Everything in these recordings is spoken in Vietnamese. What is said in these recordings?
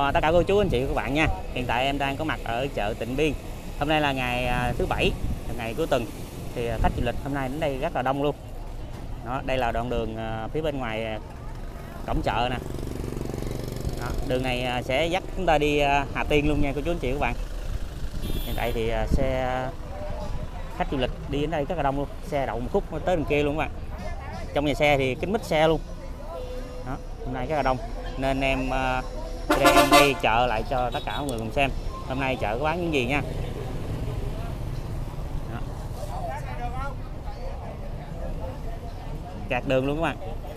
chào tất cả cô chú anh chị các bạn nha. Hiện tại em đang có mặt ở chợ Tịnh Biên. Hôm nay là ngày thứ Bảy, ngày cuối tuần. Thì khách du lịch hôm nay đến đây rất là đông luôn. Đó, đây là đoạn đường phía bên ngoài cổng chợ nè. Đó, đường này sẽ dắt chúng ta đi Hà Tiên luôn nha cô chú anh chị các bạn. Hiện tại thì xe khách du lịch đi đến đây rất là đông luôn. Xe đậu một khúc tới đường kia luôn các bạn. Trong nhà xe thì kín mít xe luôn. Đó, hôm nay rất là đông nên em quay chợ lại cho tất cả mọi người cùng xem hôm nay chợ có bán những gì nha. Đó. Kẹt đường luôn các bạn,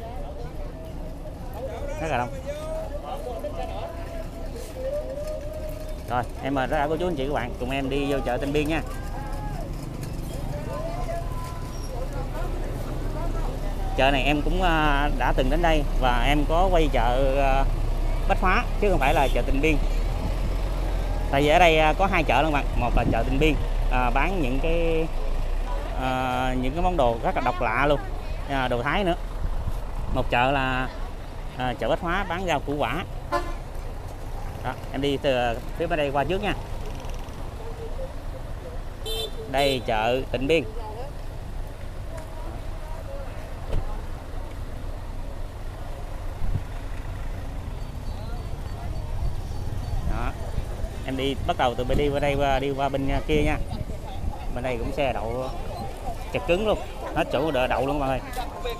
rất là đông. Rồi em mời tất cả cô chú anh chị các bạn cùng em đi vô chợ Tịnh Biên nha. Chợ này em cũng đã từng đến đây và em có quay chợ Bách Hóa chứ không phải là chợ Tịnh Biên. Tại vì ở đây có hai chợ luôn bạn, một là chợ Tịnh Biên bán những cái món đồ rất là độc lạ luôn, đồ Thái nữa. Một chợ là chợ Bách Hóa bán rau củ quả. Đó, em đi từ phía bên đây qua trước nha. Đây chợ Tịnh Biên. Em đi bắt đầu từ bên đi qua đây đi qua bên kia nha. Bên đây cũng xe đậu chật cứng luôn, hết chỗ đợi đậu luôn các bạn ơi.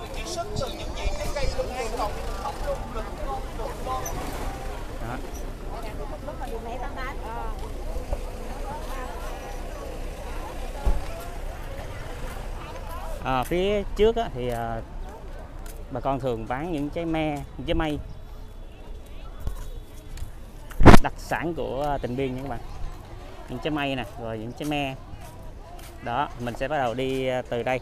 Phía trước á, thì bà con thường bán những trái me, những trái mây đặc sản của Tịnh Biên nha các bạn. Những trái mây nè, rồi những trái me. Đó, mình sẽ bắt đầu đi từ đây.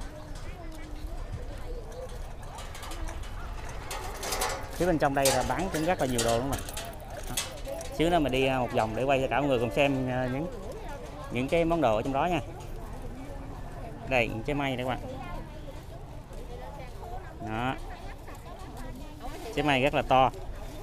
Phía bên trong đây là bán cũng rất là nhiều đồ đúng không ạ? Xíu nữa mình đi một vòng để quay cho cả mọi người cùng xem những cái món đồ ở trong đó nha. Đây, những trái mây đây các bạn. Đó. Trái mây rất là to.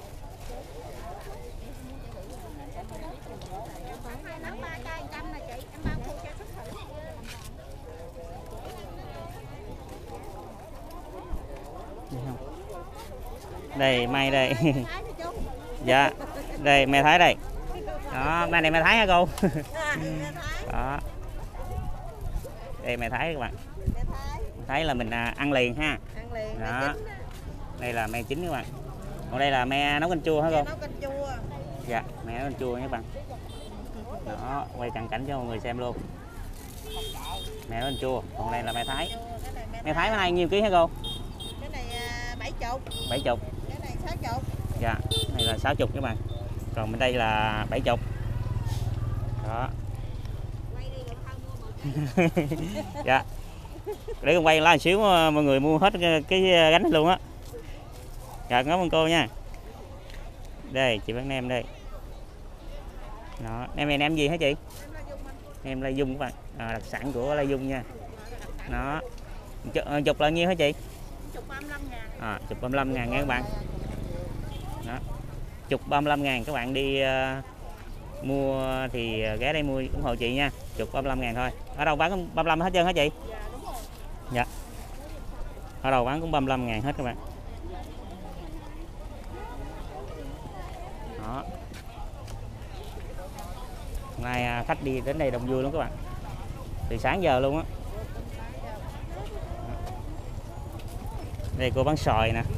Đây mai đây. Dạ đây me Thái đây. Đó, mai này me Thái hả cô? Đó, đây me Thái các bạn. Thái là mình ăn liền ha. Đó, đây là me chín các bạn. Còn đây là me nấu canh chua hả cô? Dạ, me nấu canh chua nha các bạn. Đó, quay cận cảnh cho mọi người xem luôn. Me nấu canh chua. Còn đây là me Thái. Me Thái bữa nay nhiêu ký hả cô? Cái này 70. 70. Cái này 60. Dạ, này là 60 các bạn. Còn bên đây là 70. Đó. Dạ. Để con quay lại một xíu mọi người mua hết cái gánh này luôn á. Dạ, cảm ơn cô nha. Đây, chị bán nem đây. Đó, nem này nem gì hả chị? Nem Lai Dung các bạn. Đặc sản của Lai Dung nha. Đó. Chục là nhiêu hả chị? Chục 35.000. Chục 35.000 nha các bạn. Đó. Chục 35.000 các bạn đi mua thì ghé đây mua ủng hộ chị nha. Chục 35.000 thôi. Ở đâu bán 35 hết trơn hả chị? Dạ đúng rồi. Dạ. Ở đâu bán cũng 35.000 hết các bạn. Đó. Hôm nay khách đi đến đây đông vui lắm các bạn. Từ sáng giờ luôn á. Đây cô bán xoài nè.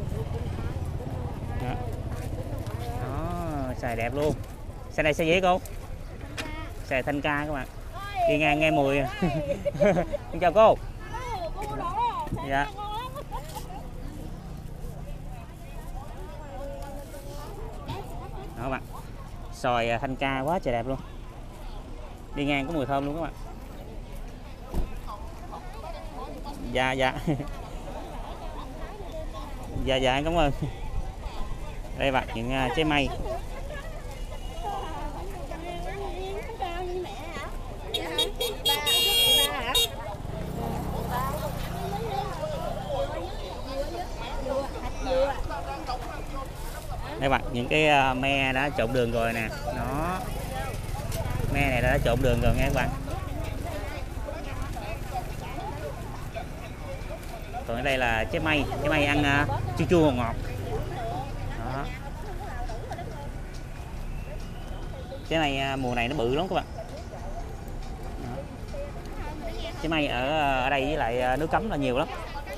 Đó. Đó, xoài đẹp luôn. Xoài này xoài gì cô? Xoài Thanh Ca các bạn. Đi ngang nghe mùi. Chào cô. Dạ. Đó các bạn. Xoài Thanh Ca quá trời đẹp luôn. Đi ngang có mùi thơm luôn các bạn. Dạ dạ. Dạ dạ cảm ơn. Đây bạn, những trái mây. Đây bạn, những cái me đã trộn đường rồi nè. Nó me này đã trộn đường rồi nha các bạn. Còn ở đây là trái mây ăn chua chua ngọt ngọt. Đó. Trái mây mùa này nó bự lắm các bạn. Đó. Trái mây ở đây với lại nước cấm là nhiều lắm.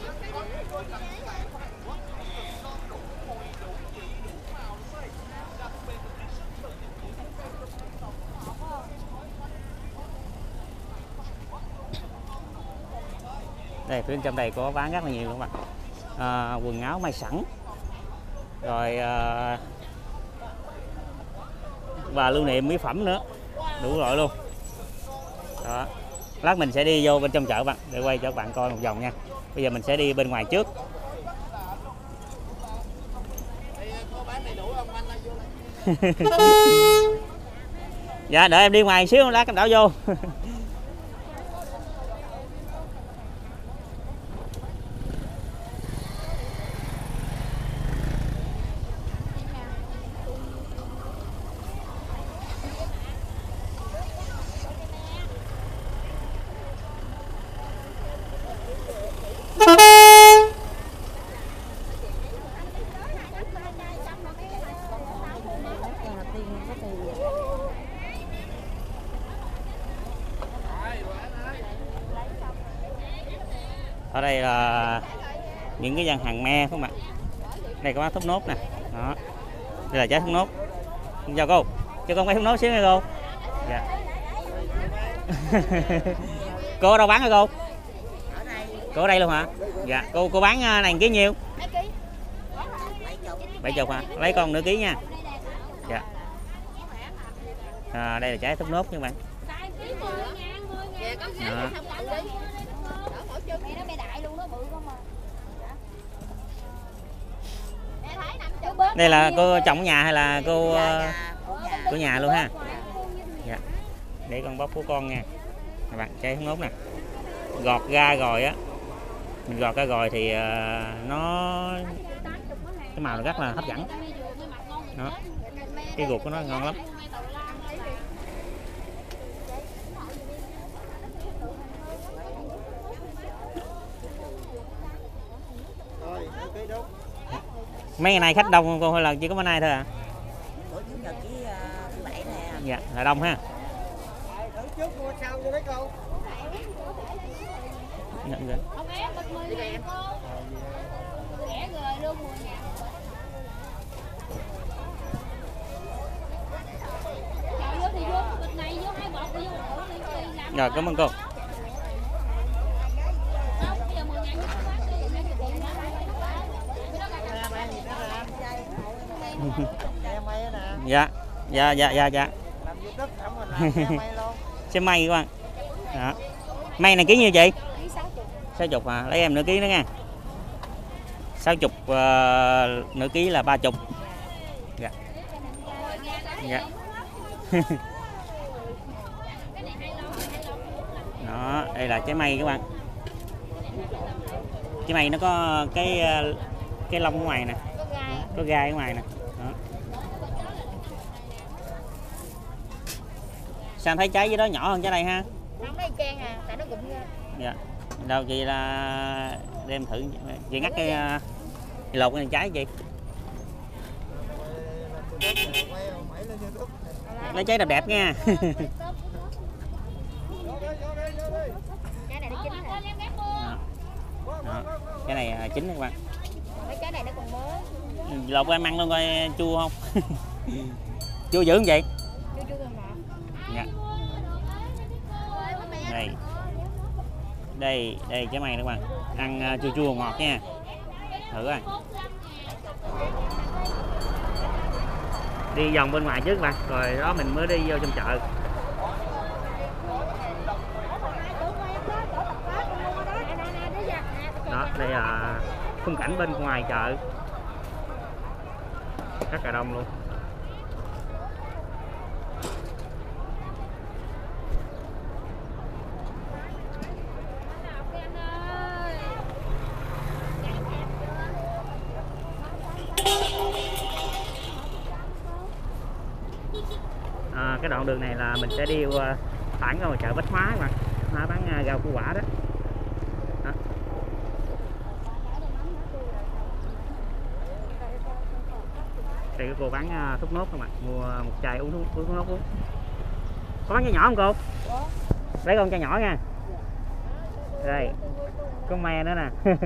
Đây, phía bên trong đây có bán rất là nhiều các bạn. Quần áo may sẵn rồi và lưu niệm mỹ phẩm nữa, đủ loại luôn. Đó. Lát mình sẽ đi vô bên trong chợ bạn để quay cho các bạn coi một vòng nha. Bây giờ mình sẽ đi bên ngoài trước. Dạ, đợi em đi ngoài xíu lát em đảo vô. Ở đây là những cái gian hàng me không ạ? Đây có bán thốt nốt nè. Đó. Đây là trái thốt nốt. Chào cô. Cho con mấy thốt nốt xíu nha cô. Dạ. Cô ở đâu bán hả cô? Cô ở đây luôn hả? Dạ. Cô bán này ký nhiêu? 70 hả? Lấy con nửa ký nha. Dạ. Đây là trái thốt nốt nha các bạn. Đó. Đây là cô trồng ở nhà hay là cô của nhà luôn ha? Dạ. Để con bóc của con nha. Các bạn, trái thốt nốt nè. Gọt ra rồi á. Mình gọt ra rồi thì nó cái màu nó rất là hấp dẫn. Đó. Cái ruột của nó ngon lắm. Mấy ngày nay khách đông không cô hay là chỉ có bữa nay thôi à? Bữa chủ nhật với thứ bảy nè. Dạ, là đông ha. Nhận rồi. Rồi, cảm ơn cô. Dạ, dạ. Xe may các bạn. Đó. May này ký nhiêu chị? 60 à, lấy em nửa ký nữa nha. 60 nửa ký là 30. Dạ. Dạ. Đó, đây là trái mây các bạn. Trái mây nó có cái lông ở ngoài nè. Có gai ở ngoài nè. Đó. Sao thấy trái dưới đó nhỏ hơn trái đây ha? Không thấy trang à, tại nó gụm ra. Dạ. Đâu chị là đem thử chị ngắt cái lột cái trái chị. Lấy trái đẹp đẹp nha. Cái này nó chín rồi. Đó. Cái này chín các bạn. Mấy cái này nó còn mới. Lột em ăn luôn coi chua không? Chua dữ không vậy? Chua gần ngọt. Dạ. Đây trái mây các bạn. Ăn chua chua ngọt nha. Thử coi. Đi vòng bên ngoài trước bạn, rồi đó mình mới đi vô trong chợ. Đó, đây là khung cảnh bên ngoài chợ. Rất là đông luôn. cái đoạn đường này là mình sẽ đi thẳng ra ngoài chợ Bách Hóa mà nó bán rau củ quả đó. Đó. Đây cái cô bán thuốc nốt các bạn, mua một chai uống thuốc nốt uống. Có bán chai nhỏ không cô? Lấy con chai nhỏ nha. Đây, có me nữa nè.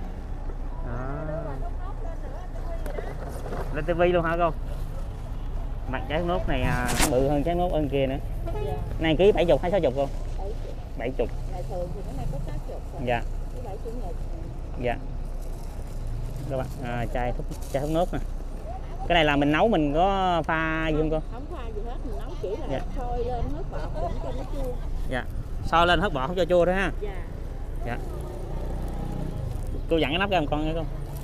Lên tivi luôn hả cô? Mặt trái thuốc nốt này bự hơn trái nốt ơn kia nữa. Này ký 70 hay 60 cô? 70. Thường thì cái này có 60. Dạ. Dạ. Các bạn, chai thuốc nốt nè. Cái này là mình nấu mình có pha gì không cô? Không pha gì hết, mình nấu chỉ là dạ. sôi lên hớt bọt cũng cho nó chua. Dạ. Sôi lên hớt bọt không cho chua thôi ha. Dạ. Dạ. Cô dặn cái nắp ra một con nha cô.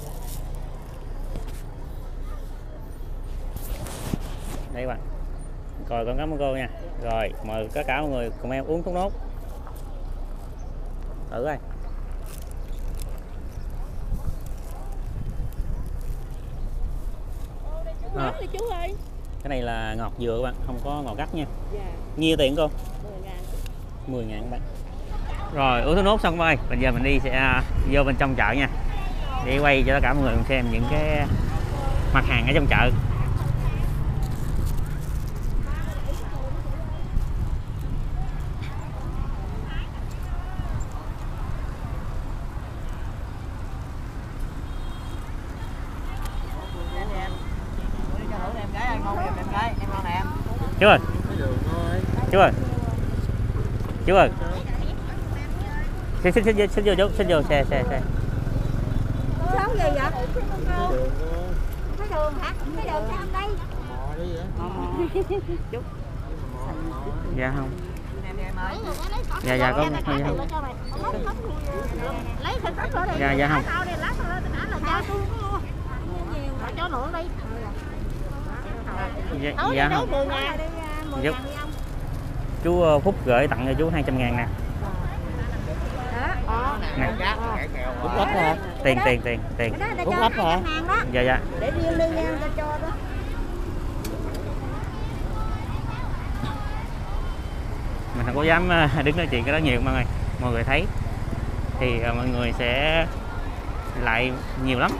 Đây các bạn. Rồi con cảm ơn cô nha. Rồi mời tất cả mọi người cùng em uống thuốc nốt. Thử coi. Chú ơi. Cái này là ngọt dừa các bạn, không có ngọt gắt nha. Dạ. Nhiêu tiền cô? 10.000. 10.000 các bạn. Rồi uống thuốc nốt xong các bạn ơi. Bây giờ mình đi sẽ vô bên trong chợ nha. Để quay cho tất cả mọi người cùng xem những cái mặt hàng ở trong chợ. Chú ơi. Chú ơi. Chú ơi. Xin vô chú, xin vô xe. Sống gì vậy? Cái đường hả? Cái đường sao đây? Chút. Dạ không. Dạ con không. Lấy thịt sắt nữa đi. Dạ không. Cho nữa đi. Dạ không. Giúp. Chú Phúc gửi tặng cho chú 200.000 nè. Phúc lách hả? Tiền. Phúc lách hả? Dạ. Để riêng đi nha, cho đó. Mình không có dám đứng nói chuyện cái đó nhiều mọi người. Mọi người thấy thì mọi người sẽ lại nhiều lắm.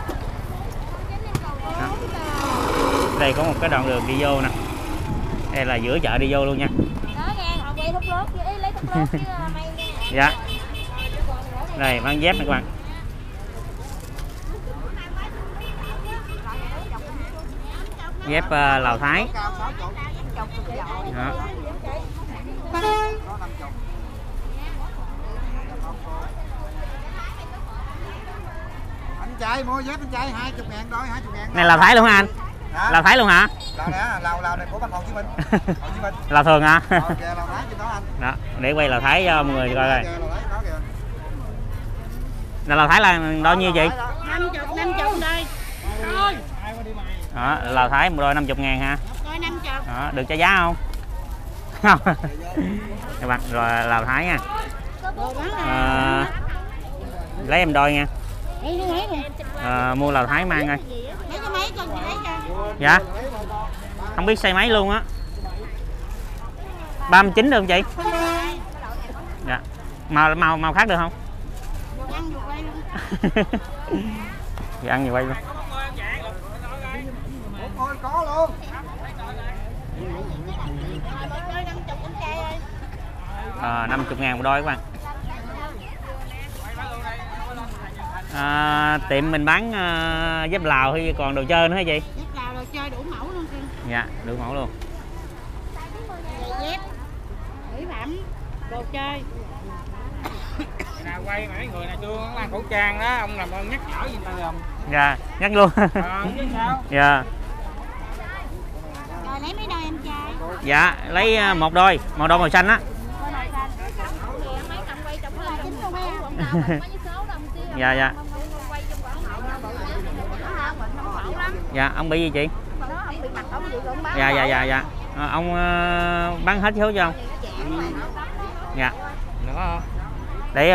Đó. Đây có một cái đoạn đường đi vô nè. Đây là giữa chợ đi vô luôn nha. Đó nha, họ quay thuốc lốt chứ, lấy thuốc lốt chứ mày nha. Dạ. Đây bán dép nè các bạn. Dép Lào Thái. Đó. Anh trai mua dép anh trai 20.000 đôi 20.000. Này Lào Thái luôn hả anh? Hả? Lào Thái luôn hả? Lào này của Bắc Hồ Chí Minh. Lào thường hả? Lào Thái trên đó anh. Đó, để quay Lào Thái cho mọi người coi coi. Là Lào Thái là đo nhiêu chị? 50 đây. Thôi. Đó, Lào Thái một đôi 50.000 ha. Coi 50. Đó, được trả giá không? Không. Các bạn, rồi Lào Thái nha. Lấy em đôi nha. Mua Lào Thái mang coi. Lấy cái mấy con chị lấy cho. Dạ. Không biết size mấy luôn á. 39 được không chị? Dạ. Màu khác được không? Ăn vừa quay luôn. Dạ ăn vừa quay luôn. Ôi có luôn. 50.000 một đôi các bạn. Tiệm mình bán dép Lào hay còn đồ chơi nữa hả chị? Dép Lào đồ chơi đủ mẫu luôn kìa. Dạ, đủ mẫu luôn. Dép, mỹ phẩm, đồ chơi. Nào quay mấy người này chưa mang khẩu trang đó, ông làm ơn nhắc nhở gì ta không? Dạ, nhắc luôn. Chứ sao? Dạ. Rồi lấy mấy đôi em trai? Dạ, lấy một đôi màu xanh á. Dạ. Dạ, ông bị gì chị? Dạ. Ông bán hết số cho ông. Dạ. Nữa Để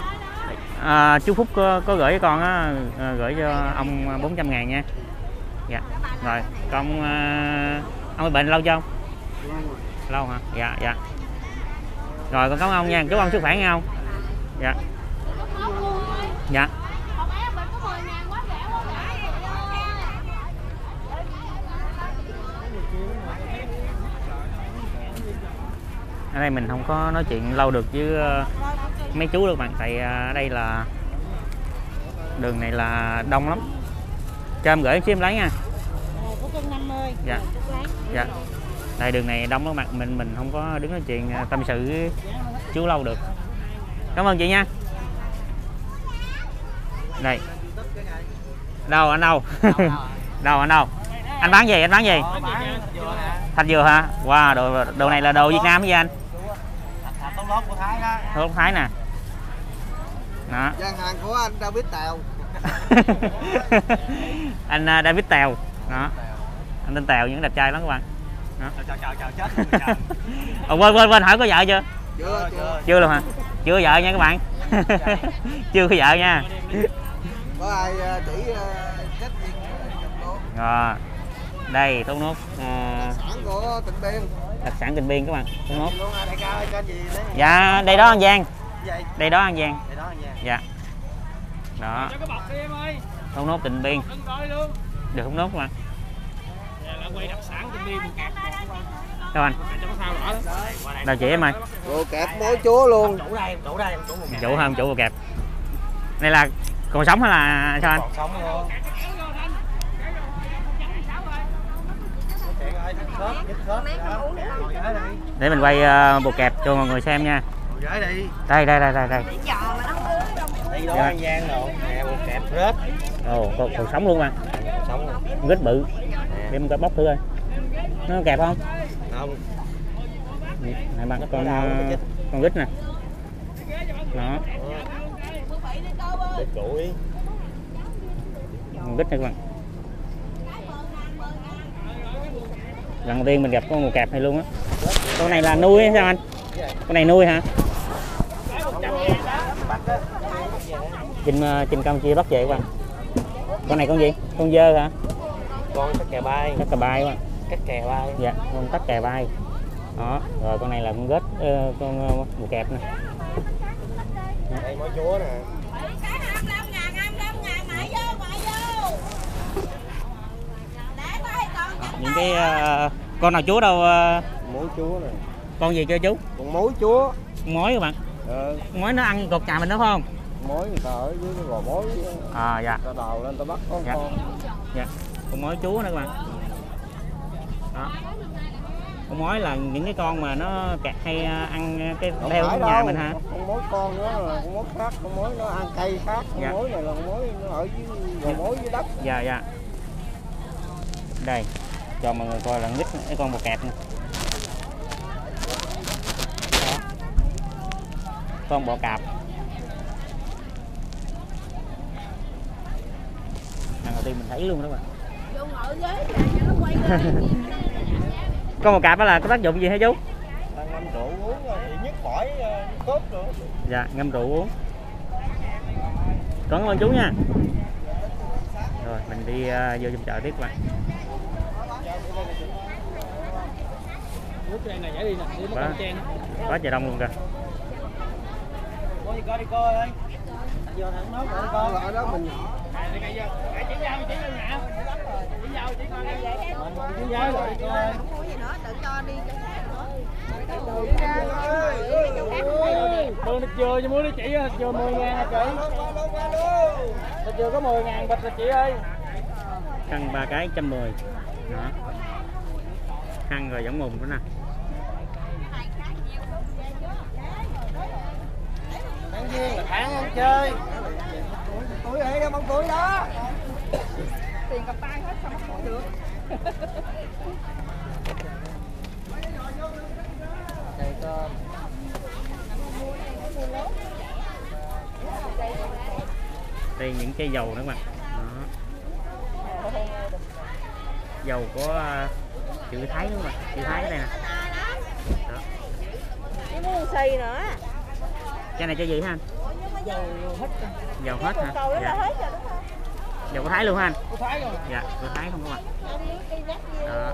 chú Phúc có gửi cho con á, gửi cho ông 400.000 nha. Dạ. Rồi, con ông bị bệnh lâu chưa không? Lâu hả? Dạ, dạ. Rồi con cảm ơn ông nha, chúc ông sức khỏe nha ông. Dạ. Dạ. Ở đây mình không có nói chuyện lâu được với mấy chú được bạn, tại ở đây là đường này là đông lắm. Cho em gửi em xíu em lấy nha. Có cân 50. Dạ. Dạ. Đây đường này đông lắm bạn, mình không có đứng nói chuyện tâm sự chú lâu được. Cảm ơn chị nha. Đây. Đâu anh đâu? Đâu anh đâu? Anh bán gì? Anh bán gì? Thạch dừa hả? Wow, đồ này là đồ Việt Nam với anh. Tốt lót của Thái đó. Tốt Thái nè. Đó. Gian hàng của anh David Tèo. Anh David Tèo. Đó. Anh tên Tèo những đẹp trai lắm các bạn. Đó. Chào chết. Quên hỏi có vợ chưa? Chưa luôn hả? Chưa vợ nha các bạn. Chưa có vợ nha. Có ai chỉ kết viên luôn. Rồi. Đây Thốt Nốt. Sản của Tịnh Biên. Đặc sản Tịnh Biên các bạn. Thốt Nốt. Luôn đại ca ơi, kênh gì đấy? Dạ, đây đó An Giang. Đây đó An Giang. Đây đó An Giang. Dạ. Đó. Thốt Nốt Tịnh Biên. Được Thốt Nốt mà. Quay đặc sản Tịnh Biên một kẹp. Đâu anh? Đâu chị em ơi. Bộ kẹp mối chúa luôn. Chủ không? Chủ bộ kẹp. Đây là còn sống hay là sao anh? Còn sống luôn. Để mình quay bột kẹp cho mọi người xem nha. Đây. Đây đó An Giang rồi. Nè bộ kẹp rớt. Ồ, còn sống luôn mà. Sống luôn. Rít bự. Để mình coi bóc thử coi. Nó kẹp không? Không. Này bạn con rít nè. Đó. Để chủ đi. Con rít nè các bạn. Lần đầu tiên mình gặp con bồ kẹp này luôn á. Con này là nuôi hay sao anh? Con này nuôi hả? Trên Campuchia bắt về các bạn. Con này con gì? Con dơ hả? Con tắc kè bay. Tắc kè bay quá. Cắt kè bay. Dạ, con tắc kè bay. Đó, rồi con này là con rết, con bồ kẹp nè. Đây mối chúa nè. Những cái con nào chúa đâu? Mối chúa nè. Con gì chưa chú? Con mối chúa. Con mối các bạn. Con mối nó ăn cột nhà mình đó phải không? Mối người ta ở dưới cái gò mối. Dạ. Ta đào lên ta bắt con Dạ. con. Dạ. Con mối chúa nữa các bạn. Đó. Con mối là những cái con mà nó kẹt hay ăn cái đeo trong nhà mình hả? Con mối con đó là con mối khác, con mối nó ăn cây khác, con dạ. mối này là con mối nó ở dưới gò mối dưới đất. Dạ dạ. Đây, cho mọi người coi là nít cái con bồ kẹp nè. Đó. Con bò cạp. Lần đầu tiên mình thấy luôn đó bạn. Con bò cạp đó là có tác dụng gì hả chú? Ngâm rượu uống thì nhức mỏi tốt rồi. Dạ, ngâm rượu uống. Cảm ơn chú nha. Rồi mình đi vô trong chợ tiếp các bạn. Quá trời đông luôn kìa. Đi coi ơi. Vô thẳng nốt rồi con. Ở đó mình nhỏ. Thịt dừa cho muối đi chị, thịt dừa 10.000 hả chị? Thịt dừa có 10.000 bịch rồi chị ơi. Khăn 3 cái 110. Đó. Khăn rồi giống mùng nữa nè. Ăn viên là ăn chơi. Túi ấy đó, bông túi đó. Tiền cặp tay hết không có được. Đây con. Đây những cây dầu nữa các bạn. Đó. Dầu có chữ Thái đúng không ạ? Chữ Thái đây nè. Đó. Cái muốn xì nữa. Cái này cho gì hả anh? Dầu hết. Dầu hết hả? Cầu đó Dạ. là hết rồi đúng không? Dầu của Thái luôn hả anh? Của Thái rồi. Dạ, của Thái không có mặt. Đó.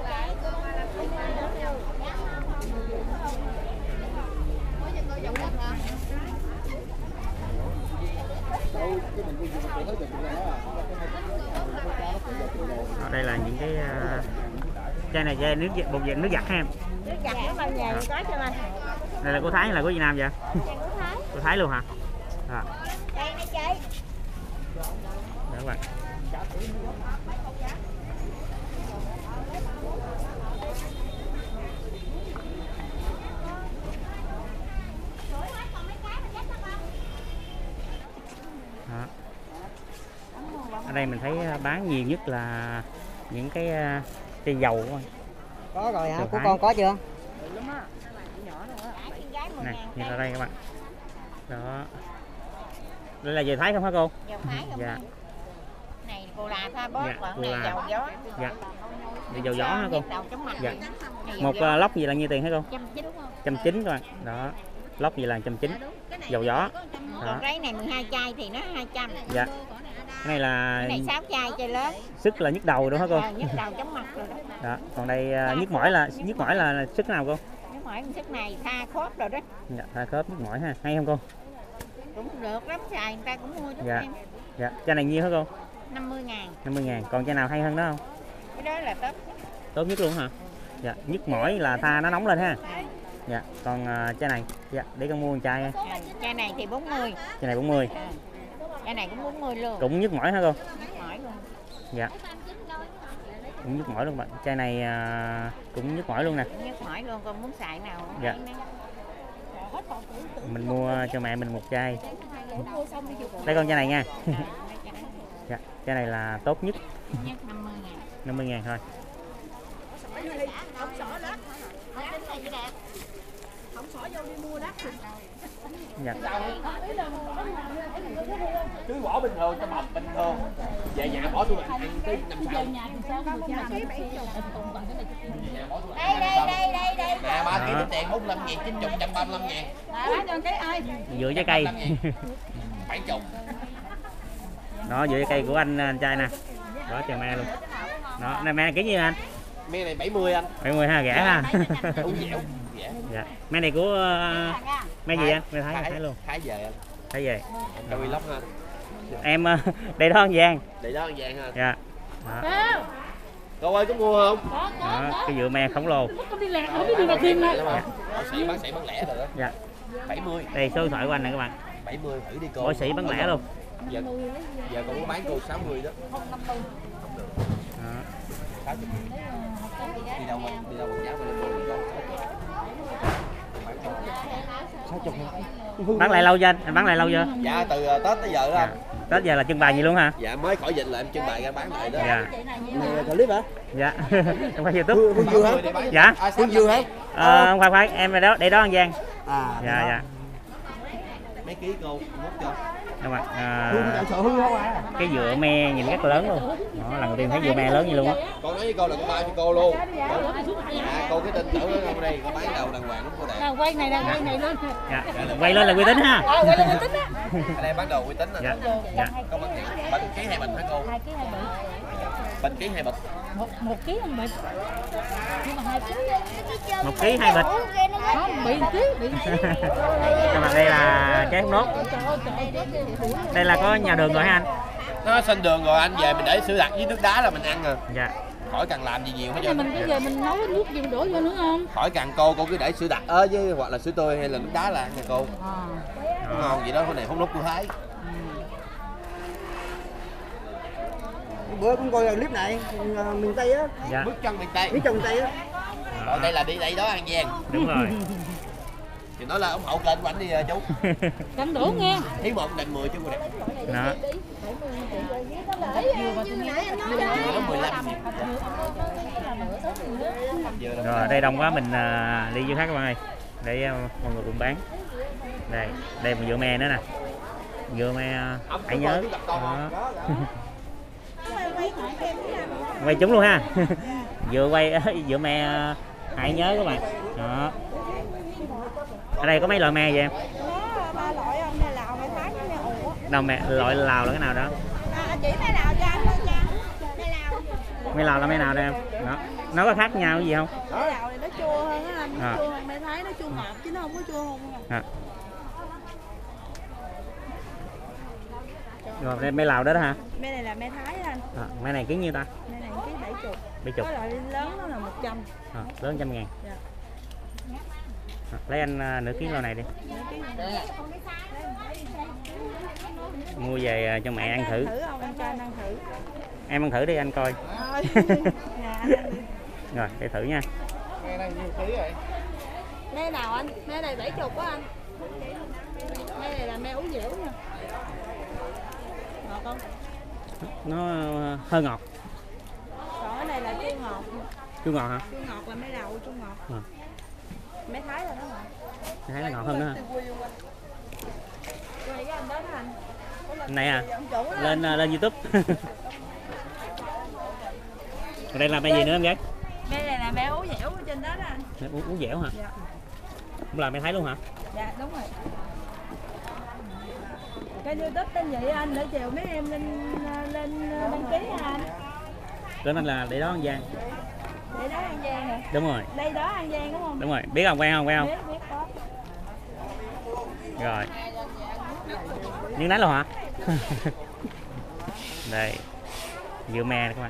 Ở đây là những cái chai này chai nước bột giặt nước giặt ha em. Nước giặt nó bao nhiêu có cho anh. Đây là của Thái hay là của Việt Nam vậy? Của Thái. Của Thái luôn hả? À. Đây nè chị. Đó các bạn. Đó. Ở đây mình thấy bán nhiều nhất là những cái chai dầu của anh. Có rồi hả? Dầu Của Thái. con có chưa? Này, nhìn ở đây các bạn. Đó. Đây là dầu Thái không hả cô? Dầu Thái không? Dạ. Này cô là pha bót, Dạ, còn cô này là. dầu gió. Dạ. Đây dầu gió hả cô? Dầu chống mặt. Dạ. Này Một dầu gió. lốc gì là nhiêu tiền hả cô? 190 đúng không? 190 các bạn. Đó. Lốc gì là 190. Dầu gió. Còn cái này 12 chai thì nó 200. Dạ. Cái này là Cái này 6 chai lớn. sức là nhức đầu đúng hả cô? Nhức đầu chống mặt rồi đó. Đó. Còn đây nhức mỏi là sức nào cô? Nhức mỏi sức này tha khớp rồi đó. Dạ, tha khớp nhức mỏi ha. Hay không cô? Cũng được lắm, xài người ta cũng mua chút Dạ. em. Dạ. Chai này nhiêu hả cô? 50.000. 50.000. Còn chai nào hay hơn đó không? Cái đó là tốt. Tốt nhất luôn hả? Dạ. Nhức mỏi là tha nó nóng lên ha. Dạ. Còn chai này. Dạ. Để con mua một chai. Chai này thì 40. Chai này 40. Chai này cũng 40 luôn. Cũng nhức mỏi hả cô? Nhức mỏi luôn. Dạ. Cũng nhức mỏi luôn bạn. Chai này cũng nhức mỏi luôn nè. Cũng nhức mỏi luôn, con muốn xài nào không? Dạ. Mình mua cho mẹ mình một chai. Đây con chai này nha. Dạ. Chai này là tốt nhất. Nhất 50.000. 50.000 thôi. Dạ. Cứ bỏ bình thường cho mập bình thường. Về nhà bỏ tôi ăn tí năm sau. Đây. Nè ba ký tính tiền 45.000, 90, 135.000. Dựa trái cây. 70. Đó, dựa trái cây của anh trai nè. Đó, chào me luôn. Đó, này me ký nhiêu anh? Me này 70 anh. 70 ha, rẻ ha. Uống dẻo. Dạ. Me này của me gì anh? Me Thái luôn. Thái về anh. Thái về. Cho vlog ha. Em đây đó anh Giang. Để đó anh Giang ha. Dạ. Đó. Cô ơi có mua không? Đó, cái dựa me khổng lồ. Bác sĩ bán lẻ rồi đó. Dạ. 70. Đây số điện thoại của anh nè các bạn. 70 thử đi cô. Bác sĩ bán lẻ luôn. Giờ còn có bán cô 60 đó. Đó. 60. Đi đâu bằng giá mà lên mua được đâu. 60. Bán lại lâu chưa anh? Anh bán lại lâu chưa? Dạ từ Tết tới giờ đó. Dạ. Tết giờ là trưng bày gì luôn hả? Dạ mới khỏi dịch là em trưng bày ra bán lại đó. Dạ. Này clip hả? Dạ. Không phải YouTube. Phương Dương hả? Dạ. Phương Dương hả? Không phải em ở đó, để đó anh Giang. Dạ dạ. Mấy ký cô mốt cho. Các bạn cái dựa me nhìn rất là lớn luôn. Đó, lần đầu tiên thấy dựa me lớn như luôn á. Con nói với cô là con bao cho cô luôn. Dạ cô cái tin tưởng đó không đây, con bán đầu đàng hoàng đúng cô đẹp. Quay này luôn. Dạ. Quay lên là uy tín ha. Quay lên uy tín á. Ở đây bán đồ uy tín nè. Dạ. Dạ. Con bán bình ký hay bình hả cô? 2 ký 2 bịch. Bình ký hay bịch? 1 ký 1 bịch. Nhưng mà 2 ký. 1 ký 2 bịch. Không, bị ký. Các bạn đây là trái hút nốt. Đây là có nhà đường rồi ha anh? Nó xanh đường rồi anh về mình để sữa đặc với nước đá là mình ăn rồi. Dạ. Khỏi cần làm gì nhiều hết Mình trơn. bây giờ mình nấu nước dùng đổ vô nữa không? Khỏi cần cô cứ để sữa đặc với hoặc là sữa tươi hay là nước đá là ăn nha cô. Ngon vậy đó, cái này hút nốt của Thái. Bữa cũng coi clip này miền Tây á. Dạ. Bước chân miền Tây. Biết trong Tây á. Rồi đây là đi đây đó An Giang. Đúng rồi. Thì nói là ủng hộ kênh của anh đi chú. Canh đủ nha. Thí 1 đặng 10 chứ cô đẹp. Đó. Nó 15. Rồi đây đông quá mình đi vô khác các bạn ơi. Để mọi người cùng bán. Đây một dựa me nữa nè. Dựa me hãy nhớ. Đó. Quay chúng luôn ha. Vừa quay dựa me hãy nhớ các bạn. Đó. Ở đây có mấy loại me vậy em? Có 3 loại, me Lào, me Thái, me Ủ. Đâu me loại Lào là cái nào đó? Chỉ me Lào cho anh. Me Lào là me nào đây em? Đó. Nó có khác nhau gì không? Me Lào này nó chua hơn á anh, À. nó chua hơn me Thái, nó chua ngọt chứ nó không có chua không à. À. Rồi đây me Lào đó đó hả? Me này là me Thái đó anh. À, me này ký nhiêu ta? Me này ký 70. 70. Có loại lớn nó là 100. À, lớn 100.000. Dạ. À, lấy anh nửa ký lô này đi. Mua về cho mẹ ăn thử. Thử không anh cho anh ăn thử. Em ăn thử đi anh coi. Thôi. Dạ, anh ăn đi. Rồi để thử nha. Me nào anh? Me này 70 quá anh. Me này là me ú dẻo nha. Ngọt không? Nó hơi ngọt. Còn cái này là chua ngọt. Chua ngọt hả? Chua ngọt là me đậu chua ngọt. À. Me Thái là nó ngọt. Thấy nó ngọt hơn nữa hả? Quay cái anh đó đó anh. Này à? Ông chủ đó. Lên lên YouTube. Đây là me gì nữa em gái? Me này là me ú dẻo ở trên đó đó anh. Uống dẻo hả? Dạ. Cũng là me Thái luôn hả? Dạ đúng rồi. Kênh YouTube tên vậy anh, để chiều mấy em lên đăng ký hả anh? Tên anh là để đó An Giang. Để đó An Giang hả? Đúng rồi. Đây đó An Giang đúng không? Đúng rồi. Biết không? Quen không? Quen không? Biết có. Rồi. Miếng đánh luôn hả? Đây. Dưa me các bạn.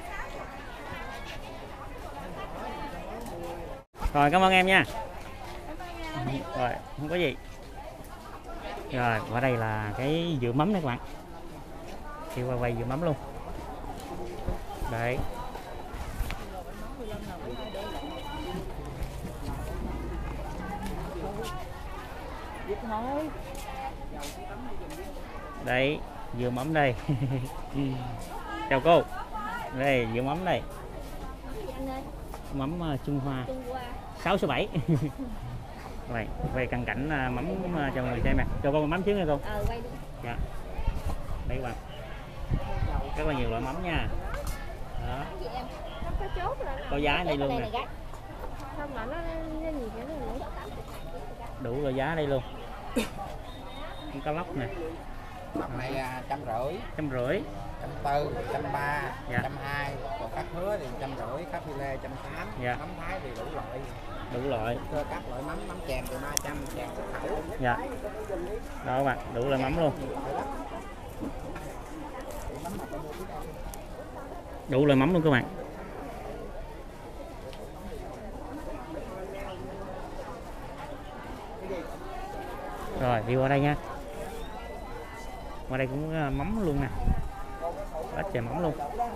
Rồi cảm ơn em nha. Rồi không có gì. Rồi qua đây là cái dưa mắm này các bạn. Đi qua quay dưa mắm luôn. Đấy. Đấy, dưa mắm đây. Chào cô. Đây, dưa mắm đây. Mắm Trung Hoa 6 số 7. Rồi, về cận cảnh mắm cho người xem nè. Cho con mắm trước nha cô. Quay đi. Dạ. Đây các bạn. Rất là nhiều loại mắm nha. Đó. Có chốt là Có giá đây luôn nè. không là nó gì vậy nó Đủ loại giá đây luôn. Có lóc nè. Mặt này 150, 150. 140, 130, Dạ. 120, còn cá hứa thì 150, cá phi lê 180, Dạ. mắm Thái thì đủ loại. Đủ loại. Cơ các loại mắm, mắm chèn từ 300, chèn xuất khẩu. Dạ. Đó các bạn, đủ loại mắm luôn. Đủ loại mắm luôn các bạn. Rồi đi qua đây nha. Qua đây cũng có mắm luôn nè. Ít trời mắm luôn.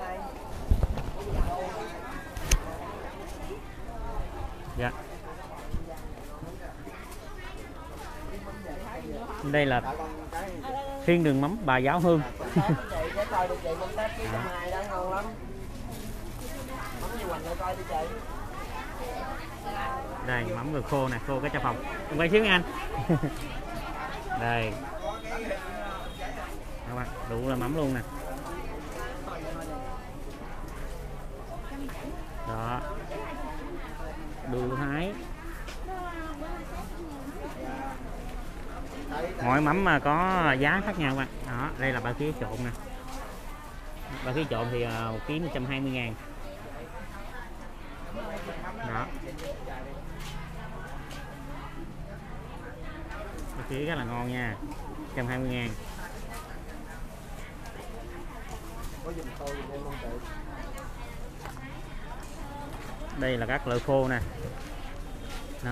Dạ. Đây là thiên đường mắm Bà Giáo Hương. Đây mắm rồi khô nè, khô cái trà phòng. Em quay xíu nha anh. Đây. Các bạn, đủ là mắm luôn nè. Đó. Đường Thái. Mỗi mắm mà có giá khác nhau các bạn. Đó, đây là ba ký trộn nè. Ba ký trộn thì 1 ký 120.000. Đó. Ba ký rất là ngon nha. 120.000. Đây là các loại khô nè. Đó.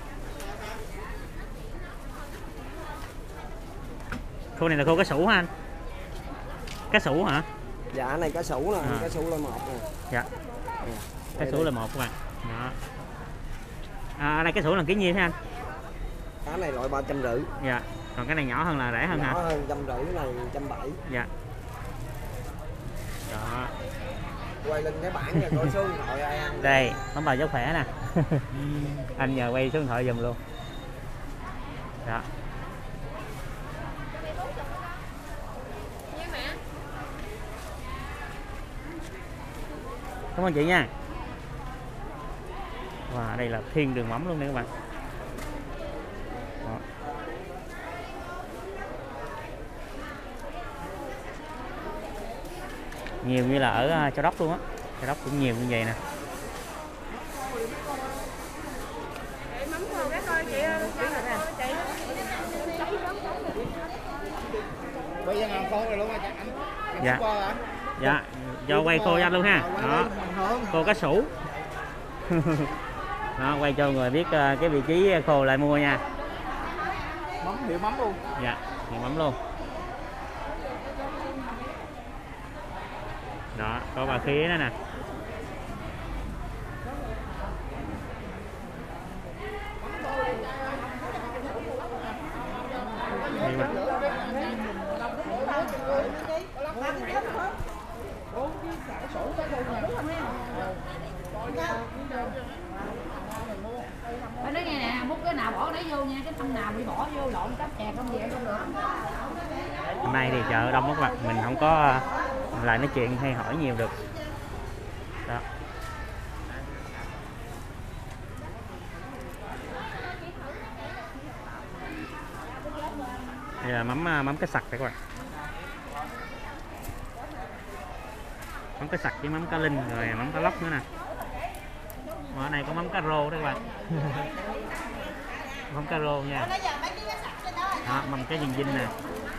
Khô này là khô cá sủ hả anh? Cá sủ hả? Dạ này cá sủ nè, À. cá sủ là 1 nè. Dạ. Cá sủ là 1 các bạn. Đó. À, đây cá sủ là ký nhiêu thế anh? Cá này loại 350. Dạ. Còn cái này nhỏ hơn là rẻ hơn Nhỏ hả? hơn 150, cái này 170. Dạ. Đó. Quay lên cái bảng rồi có số điện thoại ai ăn. Đây, mắm Bà Giáo khỏe nè. Anh nhờ quay số điện thoại giùm luôn. Đó. Cảm ơn chị nha. Wow, đây là thiên đường mắm luôn nè các bạn. Đó. Nhiều như là ở Châu Đốc luôn á. Chợ Đốc cũng nhiều như vậy nè. Bây giờ làm khô rồi luôn anh. Dạ. Dạ, do quay khô cho anh luôn ha. Đó. Khô cá sủ. Đó, quay cho người biết cái vị trí khô lại mua nha. Mắm hiệu mắm luôn. Dạ, hiệu mắm luôn. Đó, có bà khía đó nè. Đây mà. Phải nói nghe nè, múc cái nào bỏ đấy vô nha, cái tâm nào bị bỏ vô lộn cắp chè không vậy không được. Hôm nay thì chợ đông lắm các bạn, mình không có lại nói chuyện hay hỏi nhiều được. Đó. Đây là mắm cá sặc đây các bạn. Mắm cá sặc với mắm cá linh rồi mắm cá lóc nữa nè. Ở này có mắm cá rô đấy các bạn. Mắm cá rô nha. Đó, mắm cá dinh dinh nè.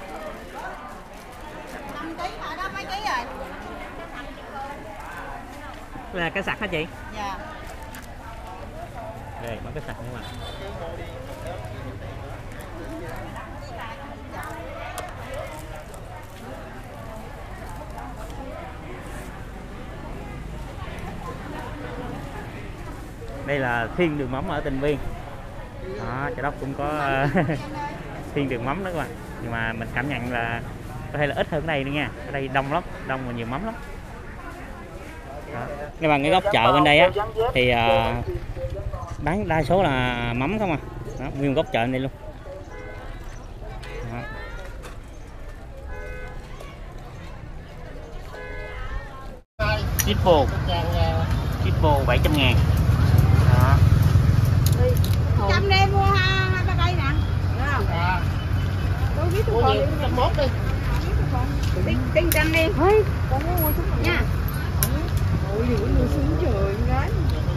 5 kg mà đó, mấy ký rồi? Đây là cá sặc hả chị? Dạ. Đây, mắm cá sặc nữa mà. Đây là thiên đường mắm ở Tịnh Biên. Đó, Chợ Đốc cũng có thiên đường mắm đó các bạn. Nhưng mà mình cảm nhận là có thể là ít hơn ở đây nữa nha. Ở đây đông lắm, đông và nhiều mắm lắm. Đó. Các bạn, cái góc chợ bên đây á thì bán đa số là mắm không à. Đó, nguyên góc chợ này luôn. Đó. Chipo 700.000. Đó. 100 đem mua hai ba cây nè. Được không? Dạ. Tôi biết tôi còn 101 đi. Tinh trăm đi. Thôi, con muốn mua chút nha. Ôi giời ơi, xuống trời gái.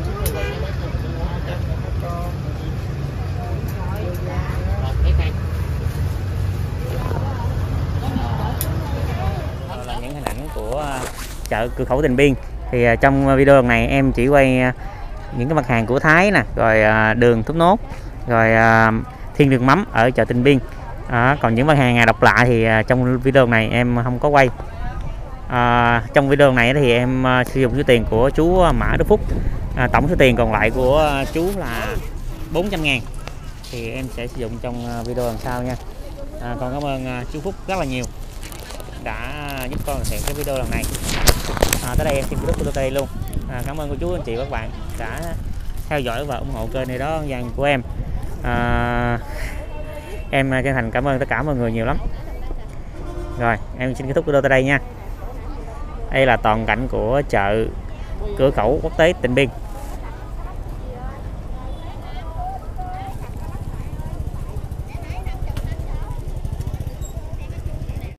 Đó là những hình ảnh của chợ cửa khẩu Tịnh Biên. Thì trong video lần này em chỉ quay những cái mặt hàng của Thái nè, rồi đường thốt nốt, rồi thiên đường mắm ở chợ Tịnh Biên. Còn những mặt hàng độc lạ thì trong video này em không có quay. Trong video này thì em sử dụng số tiền của chú Mã Đức Phúc. Tổng số tiền còn lại của chú là 400.000 thì em sẽ sử dụng trong video lần sau nha. Còn cảm ơn chú Phúc rất là nhiều đã giúp con thực hiện cái video lần này. Tới đây em xin kết thúc video đây luôn. Cảm ơn cô chú anh chị và các bạn đã theo dõi và ủng hộ kênh này đó dàn của em. Em chân thành cảm ơn tất cả mọi người nhiều lắm. Rồi em xin kết thúc video tại đây nha. Đây là toàn cảnh của chợ cửa khẩu quốc tế Tịnh Biên.